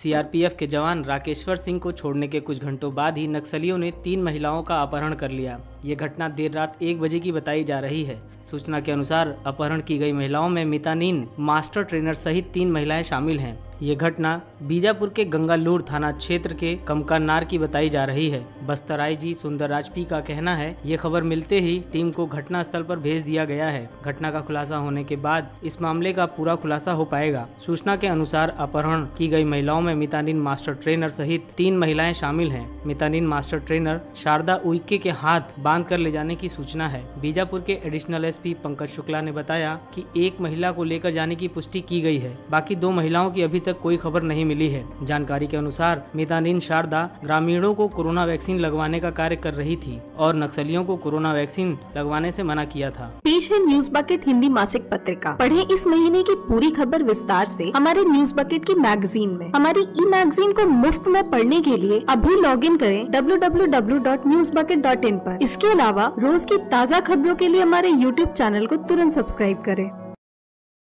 CRPF के जवान राकेश्वर सिंह को छोड़ने के कुछ घंटों बाद ही नक्सलियों ने 3 महिलाओं का अपहरण कर लिया। ये घटना देर रात 1 बजे की बताई जा रही है। सूचना के अनुसार अपहरण की गई महिलाओं में मितानिन मास्टर ट्रेनर सहित 3 महिलाएं शामिल हैं। ये घटना बीजापुर के गंगालूर थाना क्षेत्र के कमकानार की बताई जा रही है। बस्तर आईजी सुंदरराज पी का कहना है, ये खबर मिलते ही टीम को घटना स्थल पर भेज दिया गया है। घटना का खुलासा होने के बाद इस मामले का पूरा खुलासा हो पाएगा। सूचना के अनुसार अपहरण की गई महिलाओं में मितानिन मास्टर ट्रेनर सहित 3 महिलाएं शामिल हैं। मितानिन मास्टर ट्रेनर शारदा उइके के हाथ बांध कर ले जाने की सूचना है। बीजापुर के एडिशनल एसपी पंकज शुक्ला ने बताया कि एक महिला को लेकर जाने की पुष्टि की गई है। बाकी 2 महिलाओं की अभी तक कोई खबर नहीं मिली है। जानकारी के अनुसार मितानिन शारदा ग्रामीणों को कोरोना वैक्सीन लगवाने का कार्य कर रही थी और नक्सलियों को कोरोना वैक्सीन लगवाने से मना किया था। पेश है न्यूज बकेट हिंदी मासिक पत्रिका। पढ़ें इस महीने की पूरी खबर विस्तार से हमारे न्यूज बकेट की मैगजीन में। हमारी ई मैगजीन को मुफ्त में पढ़ने के लिए अभी लॉगिन करें www.newsbucket.in पर। इसके अलावा रोज की ताज़ा खबरों के लिए हमारे YouTube चैनल को तुरंत सब्सक्राइब करें।